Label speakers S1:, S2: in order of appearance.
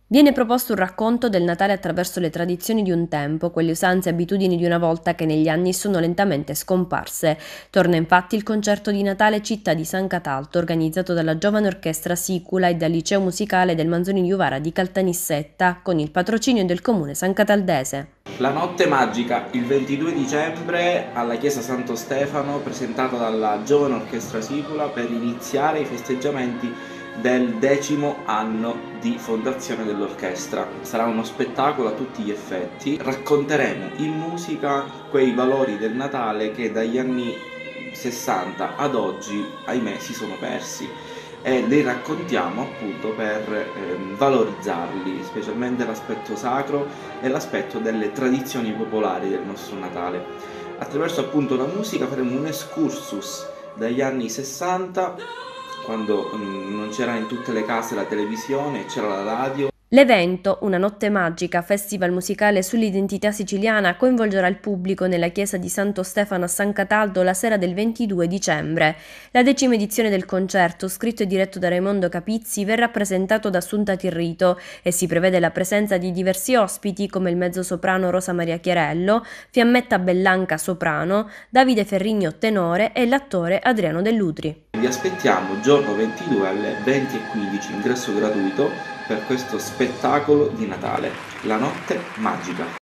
S1: Viene proposto un racconto del Natale attraverso le tradizioni di un tempo, quelle usanze e abitudini di una volta che negli anni sono lentamente scomparse. Torna infatti il concerto di Natale Città di San Cataldo, organizzato dalla giovane orchestra Sicula e dal liceo musicale del Manzoni di Uvara di Caltanissetta, con il patrocinio del comune sancataldese.
S2: La notte magica, il 22 dicembre alla chiesa Santo Stefano, presentata dalla giovane orchestra Sicula per iniziare i festeggiamenti del 10° anno di fondazione dell'orchestra. Sarà uno spettacolo a tutti gli effetti. Racconteremo in musica quei valori del Natale che dagli anni 60 ad oggi, ahimè, si sono persi e li raccontiamo appunto per valorizzarli, specialmente l'aspetto sacro e l'aspetto delle tradizioni popolari del nostro Natale. Attraverso appunto la musica faremo un excursus dagli anni 60, quando non c'era in tutte le case la televisione, c'era la radio.
S1: L'evento, Una notte magica, festival musicale sull'identità siciliana, coinvolgerà il pubblico nella chiesa di Santo Stefano a San Cataldo la sera del 22 dicembre. La 10ª edizione del concerto, scritto e diretto da Raimondo Capizzi, verrà presentato da Assunta Tirrito e si prevede la presenza di diversi ospiti come il mezzosoprano Rosa Maria Chiarello, Fiammetta Bellanca soprano, Davide Ferrigno tenore e l'attore Adriano Dell'Utri.
S2: Vi aspettiamo giorno 22 alle 20:15, ingresso gratuito per questo spettacolo di Natale, la notte magica.